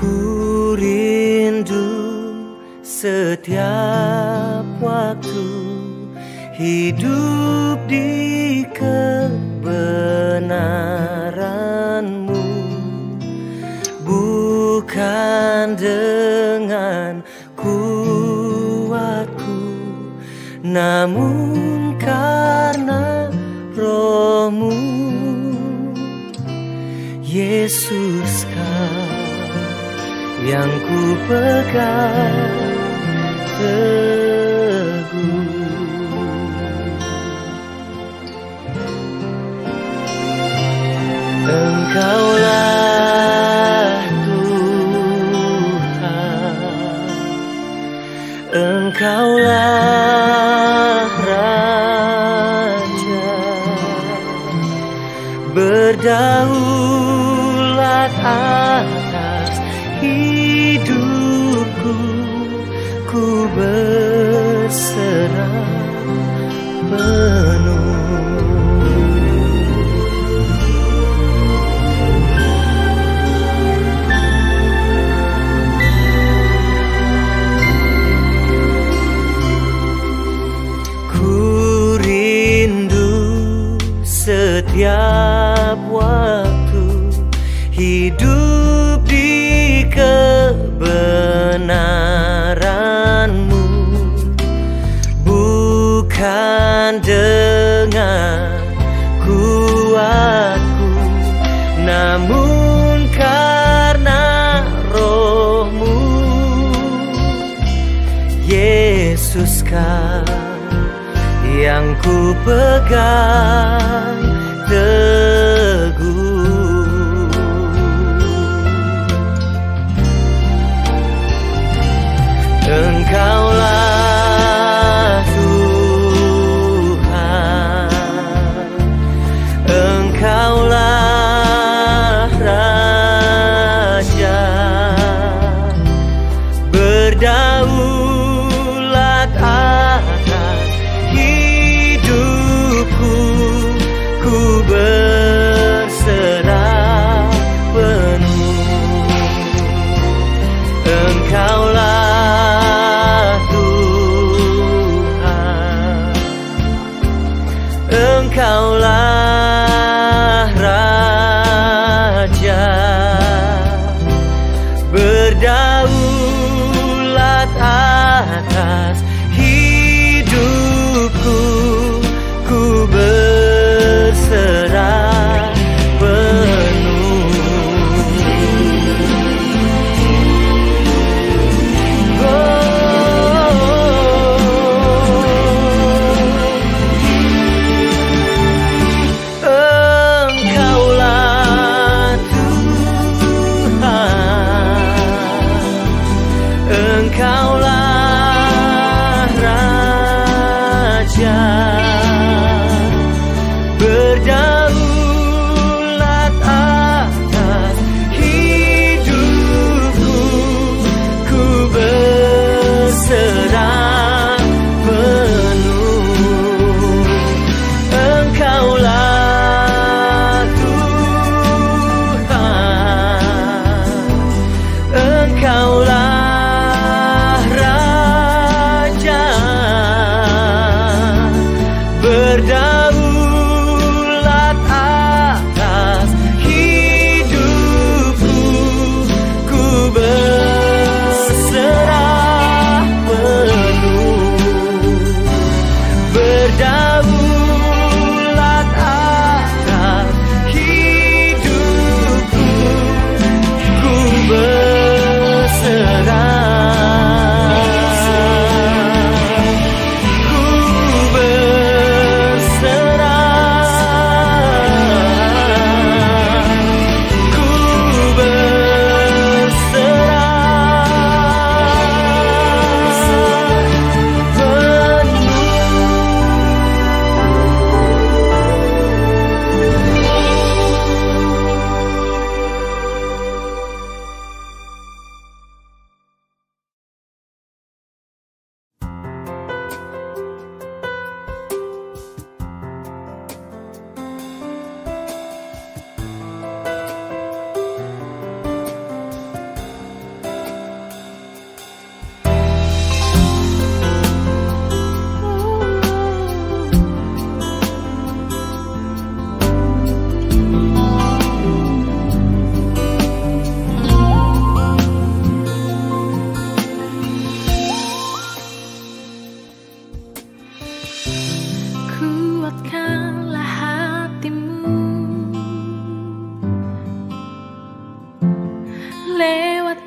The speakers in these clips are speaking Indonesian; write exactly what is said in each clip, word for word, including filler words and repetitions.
Ku rindu setiap waktu hidup di kebenaran-Mu, bukan dengan kuatku, namun karena Roh-Mu. Yesus, Kau yang ku pegang teguh. Engkaulah Tuhan, Engkaulah Raja, berdaulat atas hidupku, ku berserah penuh. Ku rindu setiap waktu hidup di kebenaran-Mu, bukan dengan kuatku, namun karena Roh-Mu. Yesus, Kau yang ku pegang teguh. Engkaulah Tuhan, Engkaulah Raja, berdaulat atas hidupku, ku berserah penuh. Engkaulah Tuhan, Engkaulah Raja, berdaulat atas hidupku, ku berserah penuh. Engkaulah Tuhan, Engkaulah Raja, berdaulat atas hidupku, ku berserah penuh. Engkaulah Tuhan, Engkaulah Raja, berdaulat atas hidupku, ku berserah penuh. Berdaulat atas hidupku, ku berserah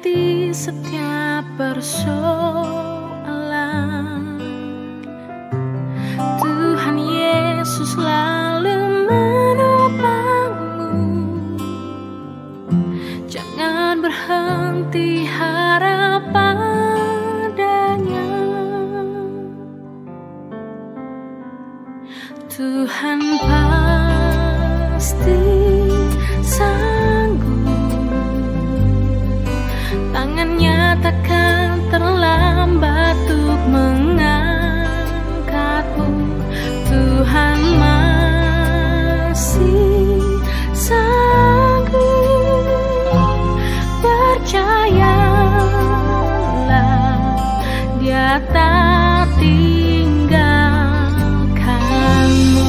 lewati setiap persoalan. Tuhan Yesus selalu menopangmu. Jangan berhenti harap padanya. Tuhan pasti sanggup. Tangannya takkan terlambat untuk mengangkatmu. Tuhan masih sanggup. Percayalah, Dia tak tinggalkanmu.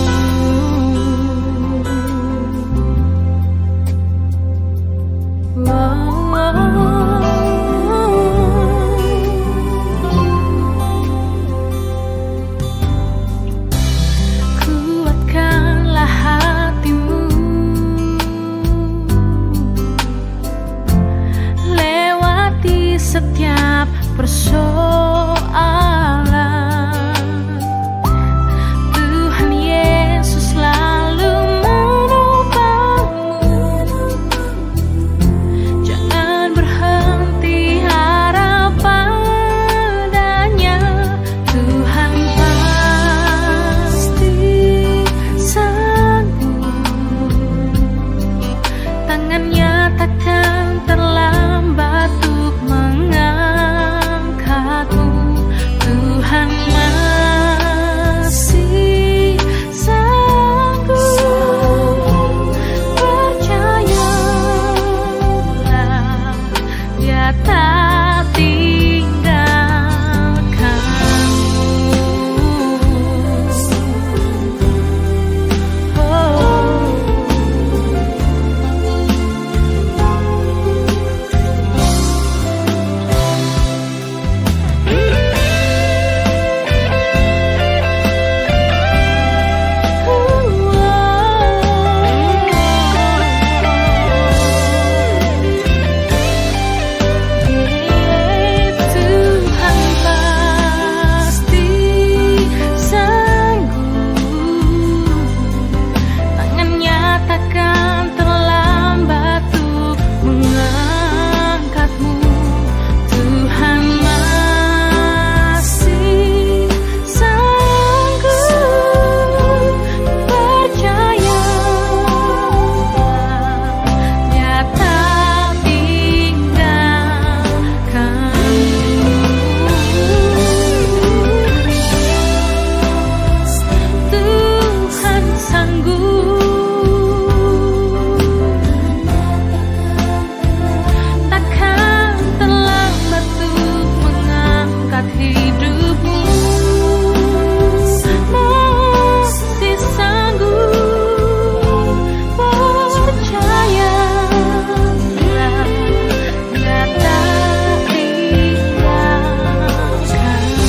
Oh, oh, kuatkanlah hatimu, lewati setiap persoalan. Tuhan Yesus selalu menopangmu. Jangan berhenti harap padanya. Tuhan pasti sanggup. Tangannya takkan terlambat untuk mengangkatmu. Tuhan masih sanggup. Percayalah, Dia tak tinggalkanmu. Oh. Tuhan pasti sanggup. Tangannya takkan terlambat untuk mengangkatmu. Tuhan masih sanggup. Percayalah, Dia tak tinggalkanmu. Tuhan sanggup. Takkan terlambat untuk mengangkat hidupmu. Masih sanggup. Percayalah, Dia tak tinggalkanmu.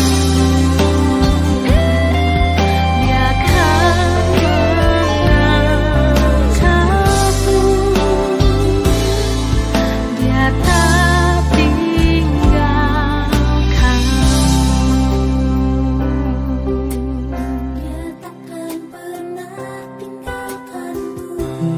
Dia akan mengangkatmu. Dia tak tinggalkanmu. Dia takkan pernah tinggalkanmu.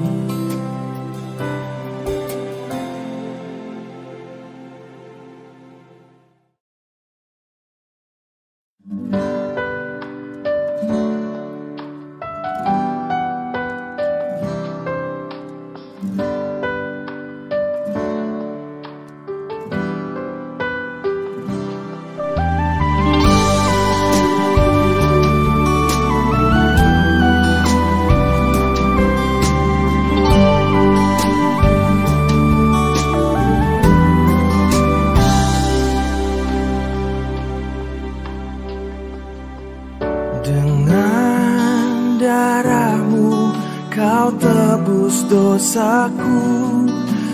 Dengan darahmu kau tebus dosaku.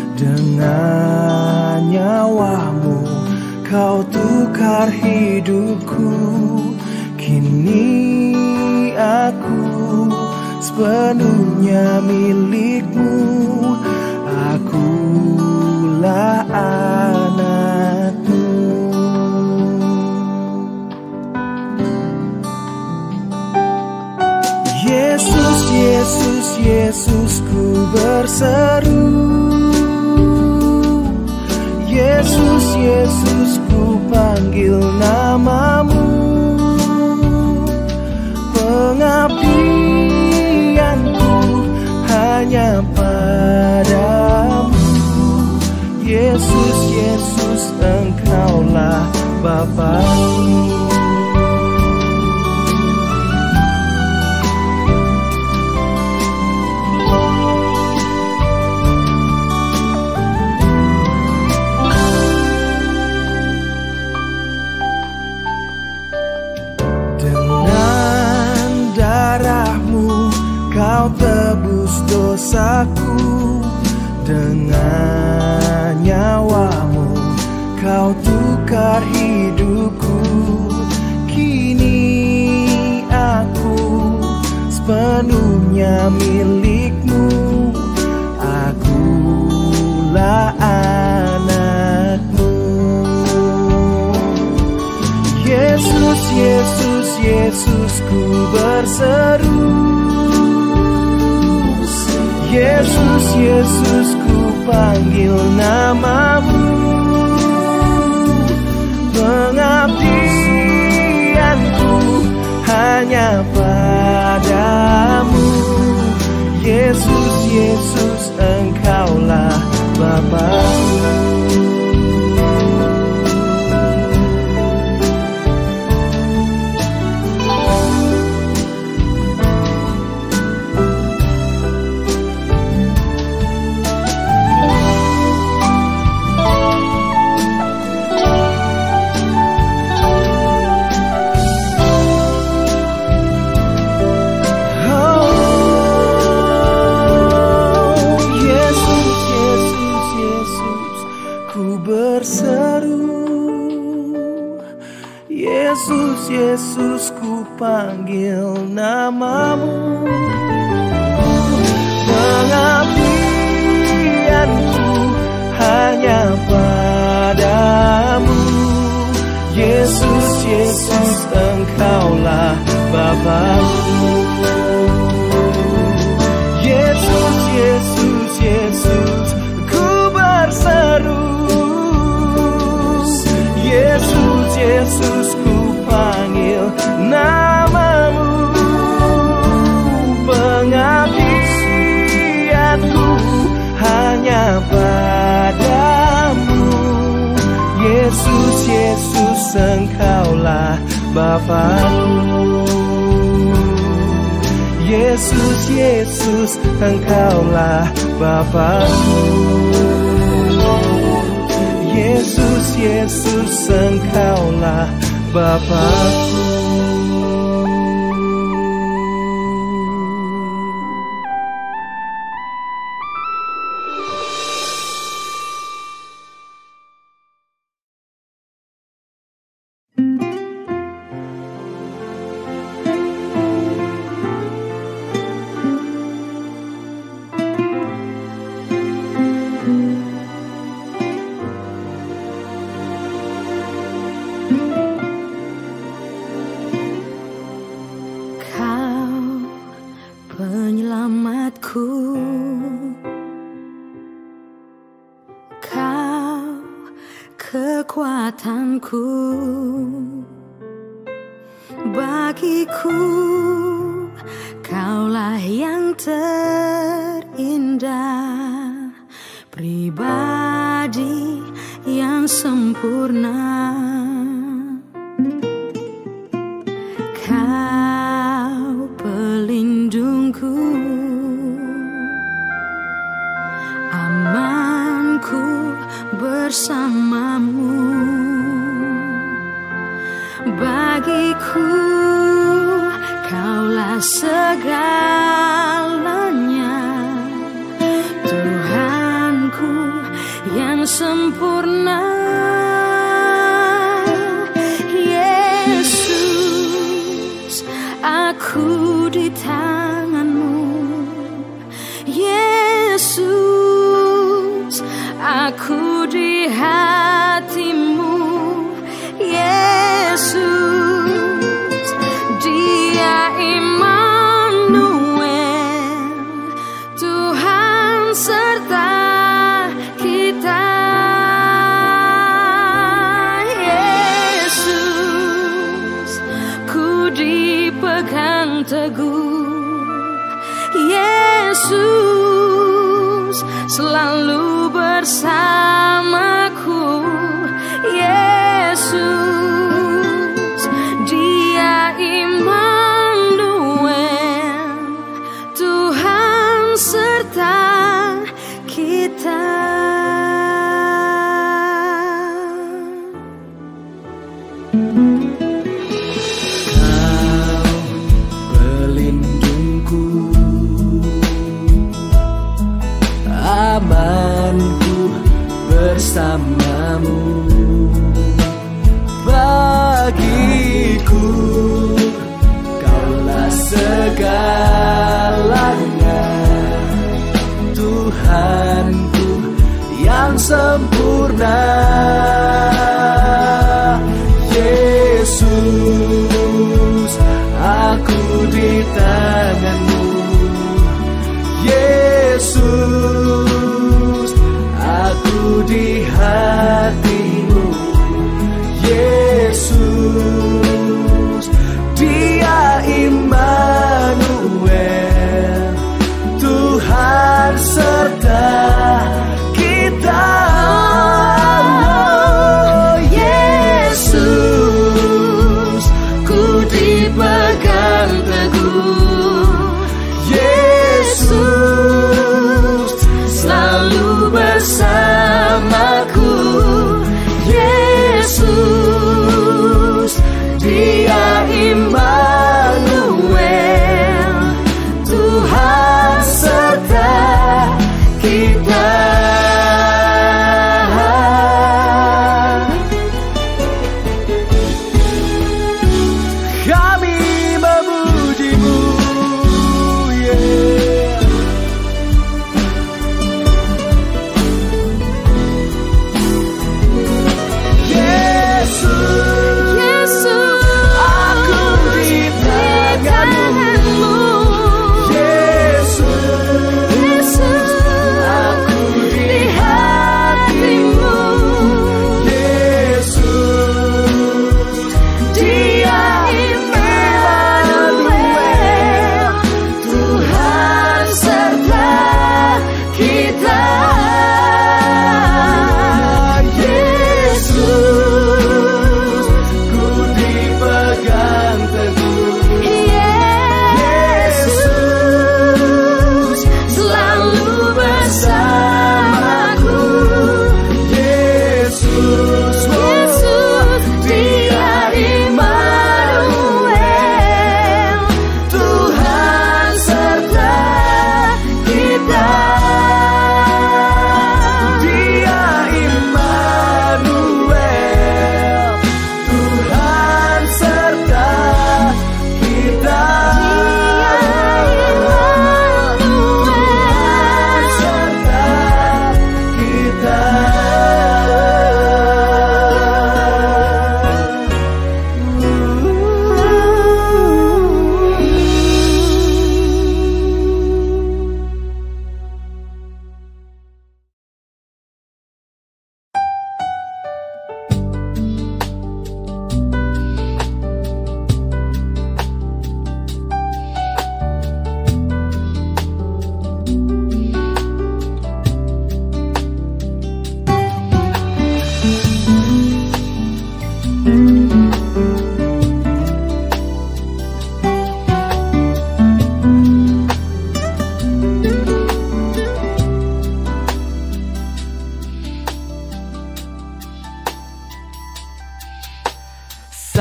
Dengan nyawamu kau tukar hidupku. Kini aku sepenuhnya milikmu. Akulah anak Yesus ku panggil namamu. Pengabdianku hanya padamu. Yesus, Yesus, Engkaulah Bapa-Ku. Dengan darahmu Kau tebus dosaku, dengan nyawamu Kau tukar hidupku. Kini aku sepenuhnya milikmu. Akulah anakmu. Yesus, Yesus, Yesus, ku berseru. Yesus, Yesus, ku panggil namamu. Pengabdianku hanya padamu. Yesus, Yesus, Engkaulah Bapa-Ku. Yesus, Yesus, ku panggil namamu. Pengabdianku hanya padamu. Yesus, Yesus, Engkaulah Bapa-Ku. Yesus, Yesus, Yesus, ku berseru. Yesus, Yesus, ku panggil namamu. Pengabdianku hanya padamu. Yesus, Yesus, Engkaulah Bapa-Ku. Yesus, Yesus, Engkaulah Bapa-Ku. Yesus, Yesus, Engkaulah Bapa-Ku. Kekuatanku, bagiku Kaulah yang terindah, pribadi yang sempurna. Kau pelindungku, amanku bersamamu. Bagiku Kaulah segalanya, Tuhanku yang sempurna. Yesus, aku di tangan-Mu. Yesus, aku di hati-Mu. Yesus, Dia Immanuel, Tuhan serta kita.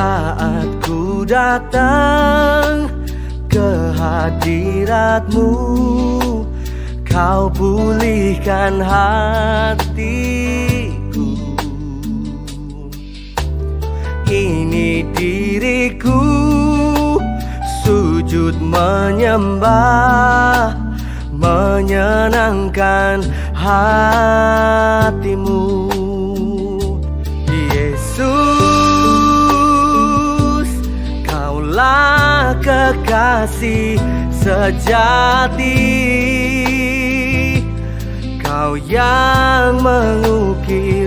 Saat ku datang ke hadirat-Mu, Kau pulihkan hatiku. Ini diriku sujud menyembah, menyenangkan hati-Mu. Yesus, Kaulah kekasih sejati, Kau yang mengukir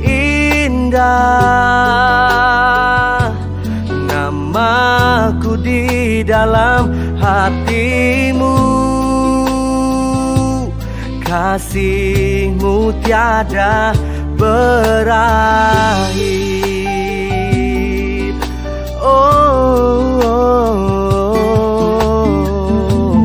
indah namaku di dalam hati-Mu. Kasih-Mu tiada berakhir. Oh, oh, oh.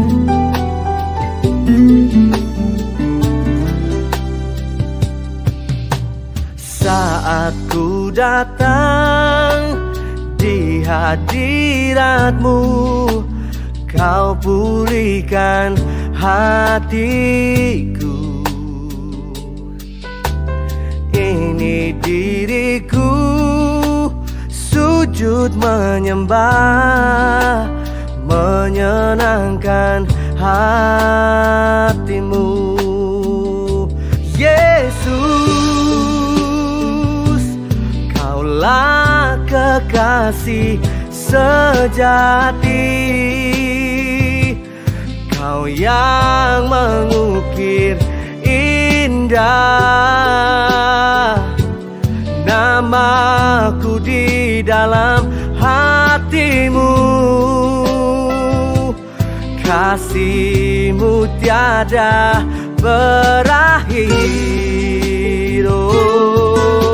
Saat ku datang di hadirat-Mu, Kau pulihkan hatiku. Ini diriku sujud menyembah, menyenangkan hati-Mu. Yesus, Kaulah kekasih sejati, Kau yang mengukir indah namaku di dalam hati-Mu. Kasih-Mu tiada berakhir. Oh.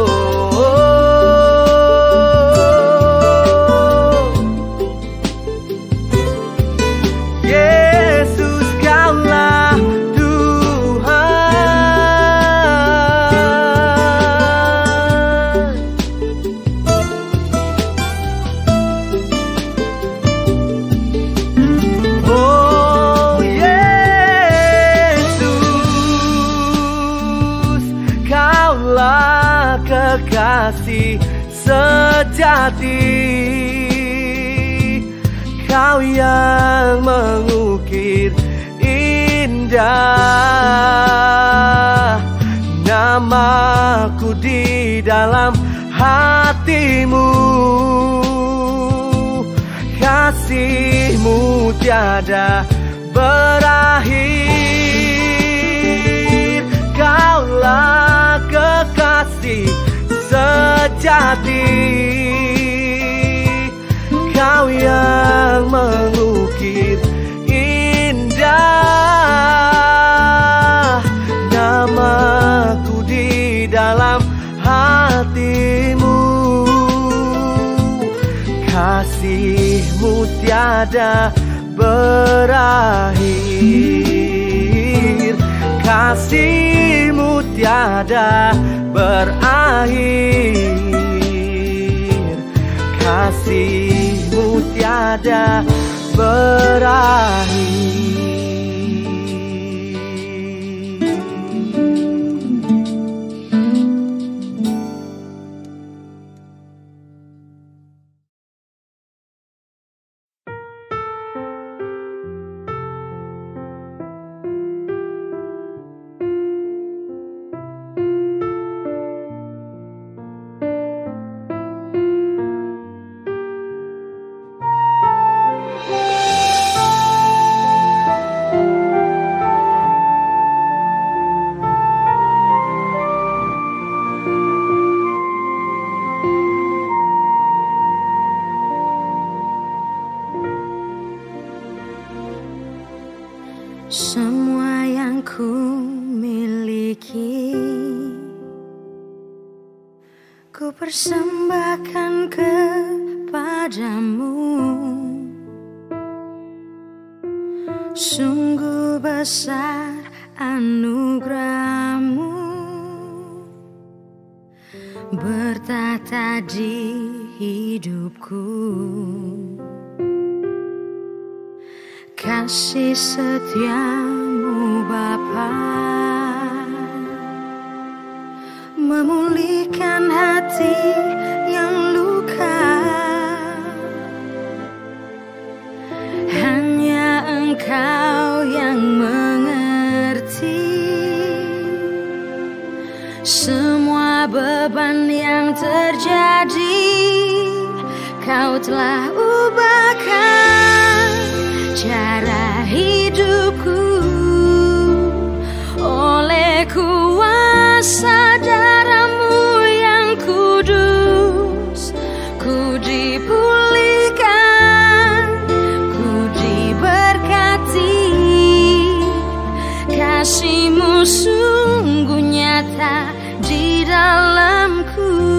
Kekasih sejati, Kau yang mengukir indah namaku di dalam hati-Mu. Kasih-Mu tiada berakhir. Kaulah kekasih sejati, Kau yang mengukir indah namaku di dalam hati-Mu. Kasih-Mu tiada berakhir. Kasih-Mu tiada berakhir. Kasih-Mu tiada berakhir. Semua yang ku miliki ku persembahkan kepadamu. Sungguh besar anugerah-Mu, bertata di hidupku. Kasih setiamu Bapa memulihkan hati yang luka. Hanya Engkau yang mengerti semua beban yang terjadi. Kau telah ubahkan cara hidupku oleh kuasa darah-Mu yang kudus. Ku dipulihkan, ku diberkati. Kasih-Mu sungguh nyata di dalamku.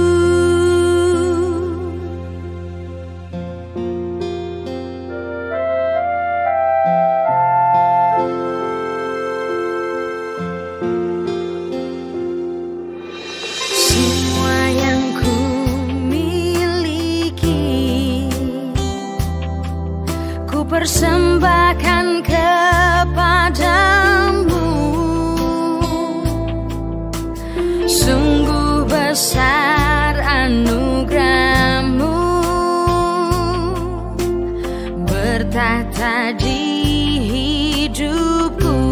Persembahkan kepadamu, sungguh besar anugerah-Mu bertata di hidupku.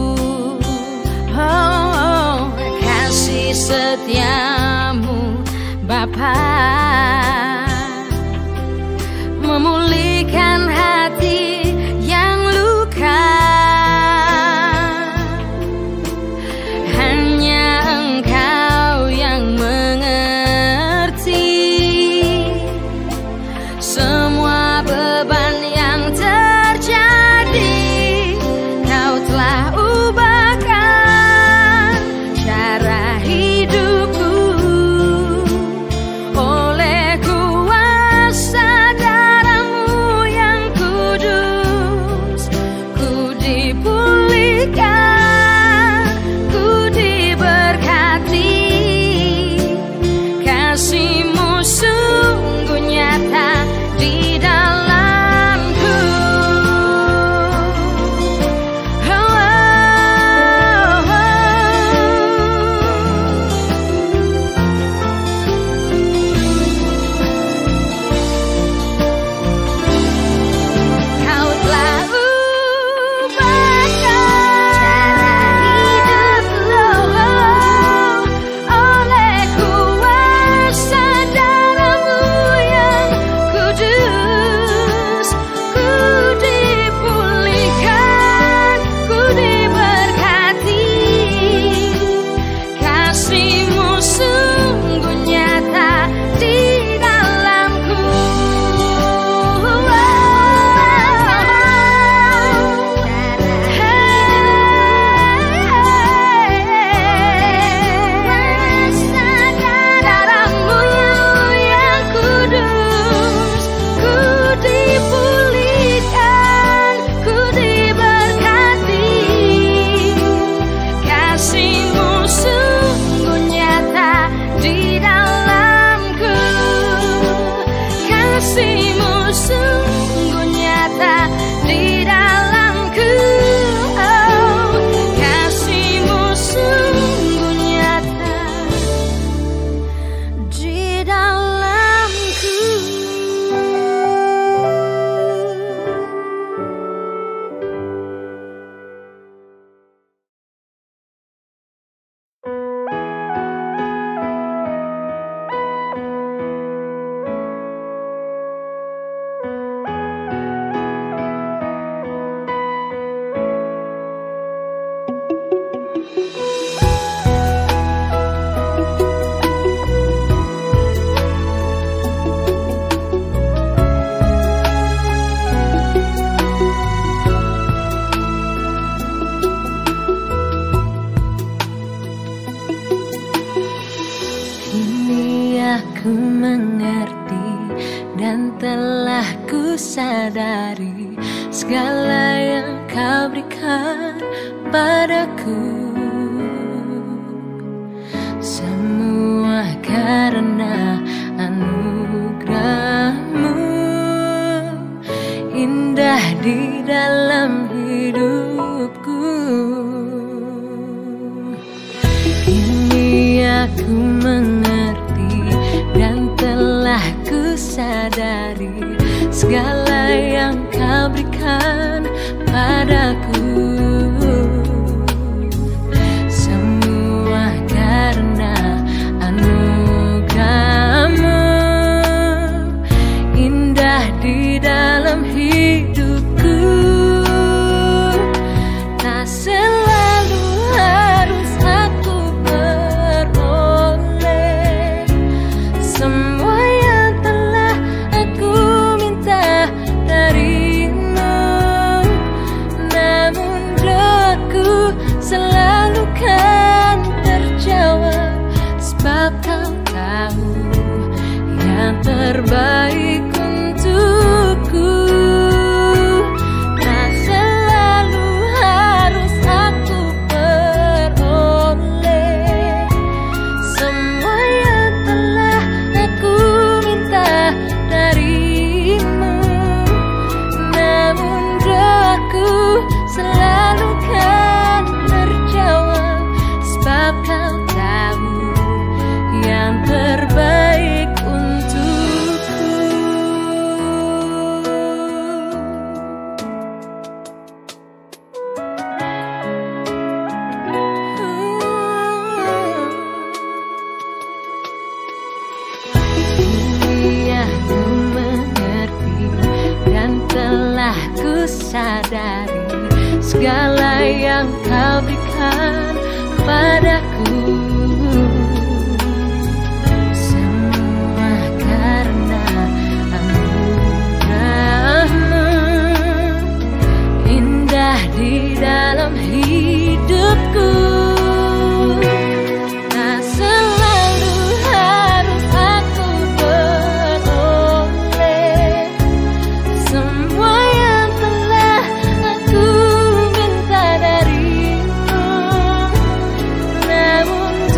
Oh, kasih setia-Mu Bapa memulihkan hati yang luka. Hanya Engkau yang mengerti semua beban yang terjadi. Kau telah ubahkan cara hidupku oleh kuasa Ku mengerti dan telah ku sadari segala yang Kau berikan padaku. Semua karena anugerahmu, indah di dalam hidupku. Kini aku mengerti dan telah ku sadari segala yang kau berikan padaku, semua karena anugerahmu, indah di dalam hidupku. Tak selalu harus aku beroleh semua yang telah aku minta darimu, namun doaku selalu kan terjawab, sebab kau tahu yang terbaik untukku. Tak selalu harus aku beroleh semua yang telah aku minta darimu, namun doaku selalu kan terjawab, sebab kau tahu yang terbaik untukku. Kini aku mengerti dan telah ku sadari segala yang kau berikan padaku, semua karena anugerahmu, indah di dalam hidupku. Tak selalu harus aku beroleh semua yang telah aku minta darimu, namun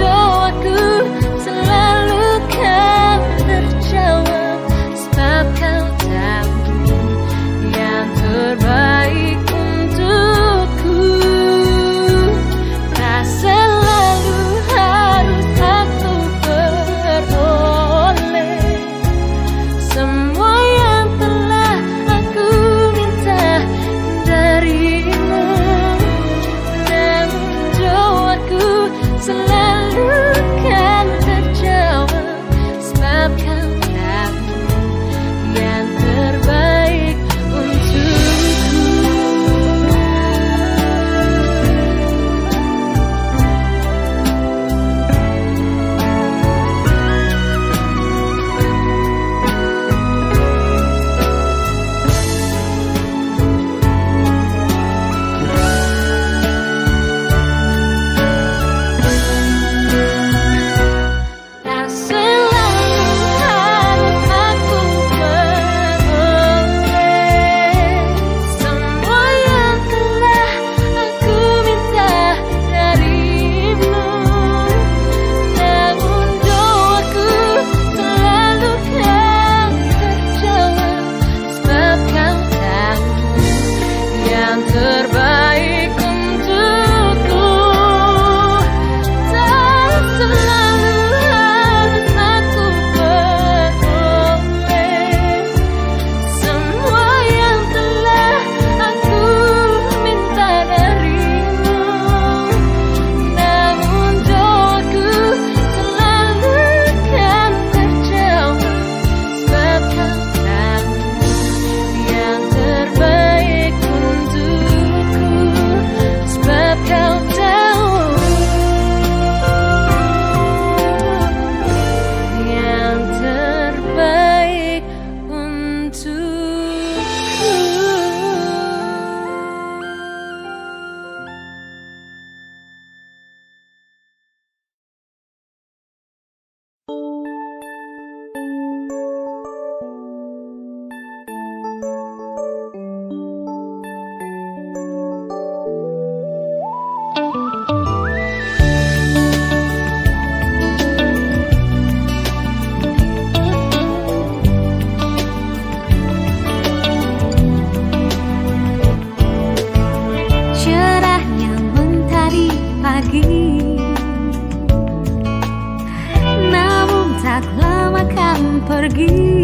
akan pergi.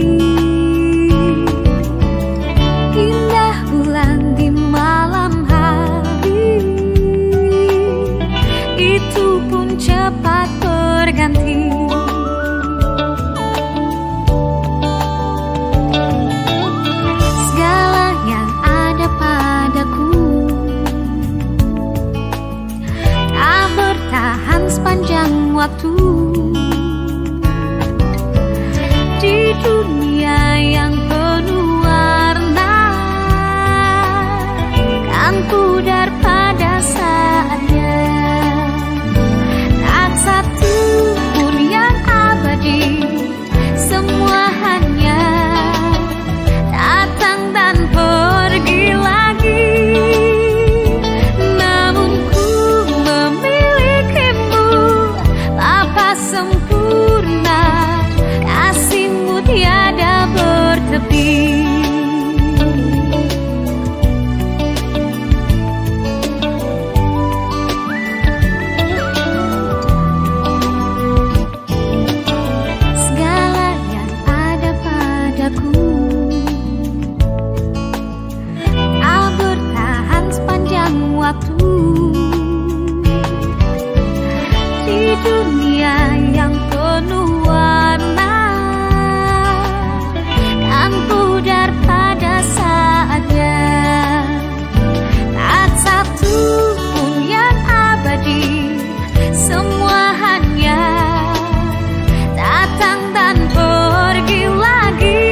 Indah bulan di malam hari, itu pun cepat berganti. Segala yang ada padaku tak bertahan sepanjang waktu. Di dunia yang penuh warna, kan pudar pada saatnya. Tak satu pun yang abadi, semua hanya datang dan pergi lagi. Namun ku memilikimu, Bapa sempurna, kasihmu tiada bertepi. Segala yang ada padaku tak bertahan sepanjang waktu. Di dunia yang penuh warna, kan pudar pada saatnya. Tak satu pun yang abadi, semua hanya datang dan pergi lagi.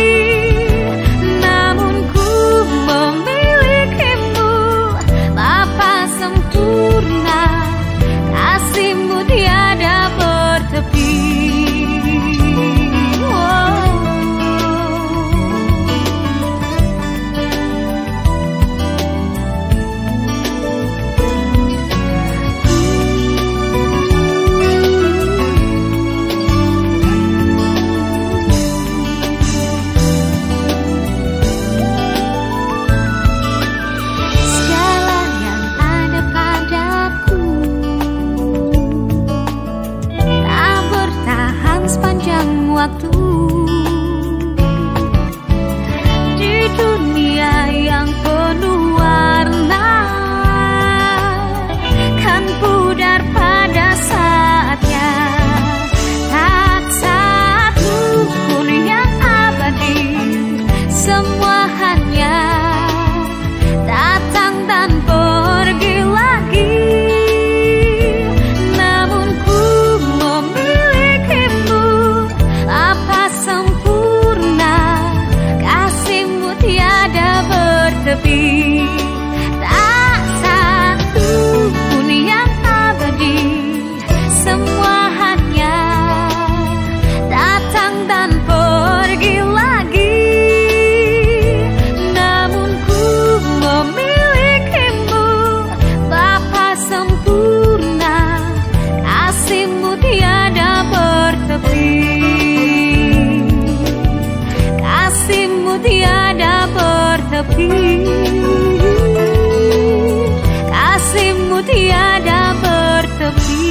Namun ku memilikimu, Bapa sempurna, kasihmu tiada bertepi. Segala yang ada padaku tak bertahan sepanjang waktu. Di dunia yang penuh warna, kan pudar pada saatnya. Tak satu pun yang abadi, semua hanya datang dan pergi lagi. Namun ku memilikimu, Bapa sempurna, kasihmu tiada bertepi. Tak satu pun yang abadi, semua hanya datang dan pergi lagi. Namun ku memilikimu, Bapa sempurna, kasihmu tiada bertepi. Kasihmu tiada bertepi. Kasihmu tiada bertepi.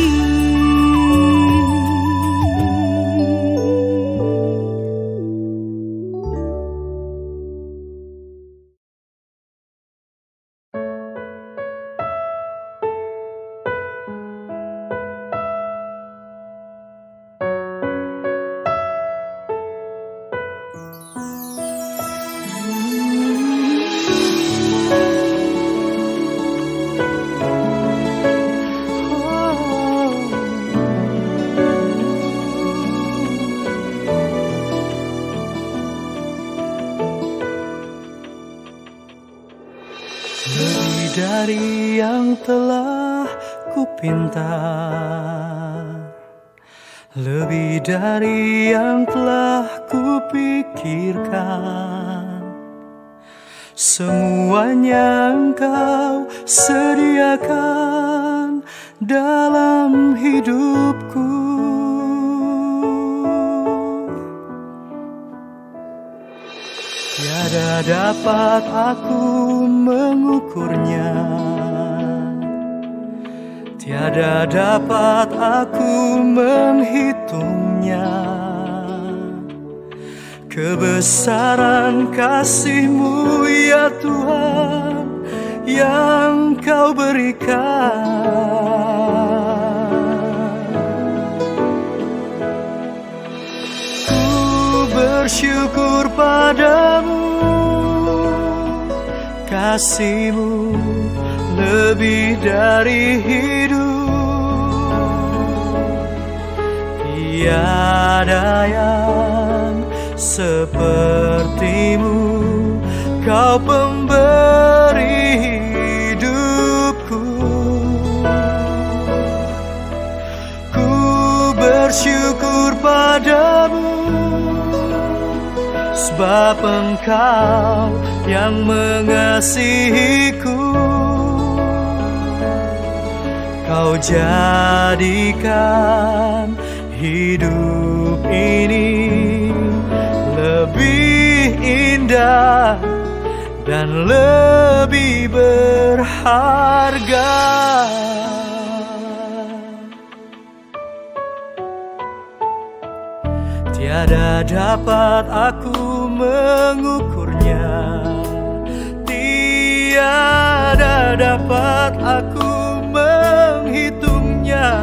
Lebih dari yang telah kupinta, lebih dari yang telah kupikirkan, semuanya Engkau sediakan dalam hidupku. Tiada dapat aku mengukurnya, tiada dapat aku menghitungnya. kebesaran kasih-Mu ya Tuhan yang Kau berikan. Ku bersyukur padamu, kasih-Mu lebih dari hidup. Tiada yang seperti-Mu, Kau pemberi hidupku. Ku bersyukur padamu, sebab Engkau yang mengasihiku. Kau jadikan hidup ini lebih indah dan lebih berharga. Tiada dapat aku mengukurnya, tiada dapat aku menghitungnya.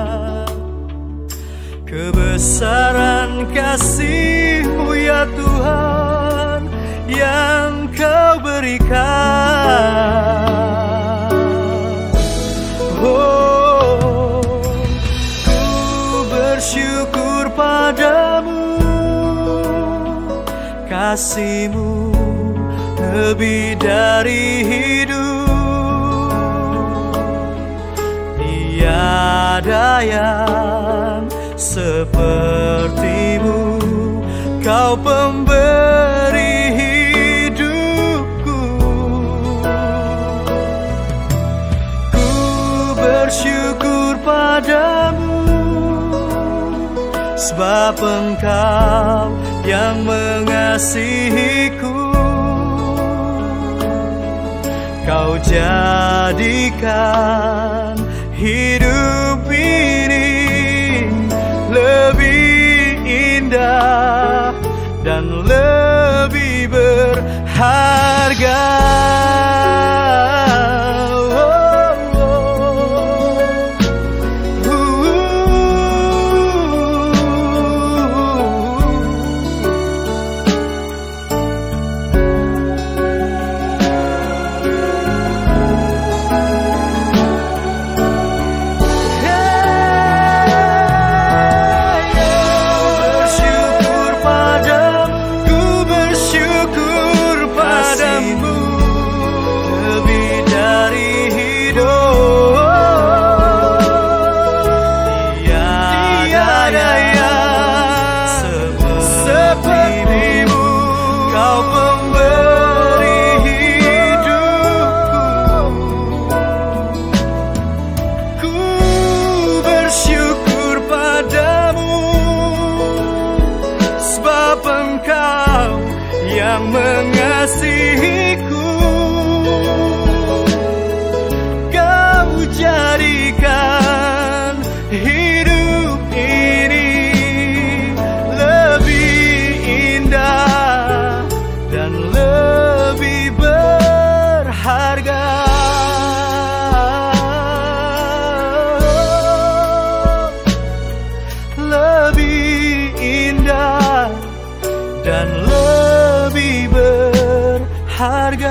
Kebesaran kasih-Mu ya Tuhan yang Kau berikan. Oh, ku bersyukur padamu, kasih-Mu lebih dari hidup. Tiada yang seperti-Mu, Kau pemberi hidupku. Ku bersyukur padamu, sebab Engkau yang mengasihiku. Kau jadikan hidup ini lebih indah dan lebih berharga. Yang mengasihiku, Kau jadikan hidup ini lebih indah dan lebih berharga. Lebih indah dan lebih berharga.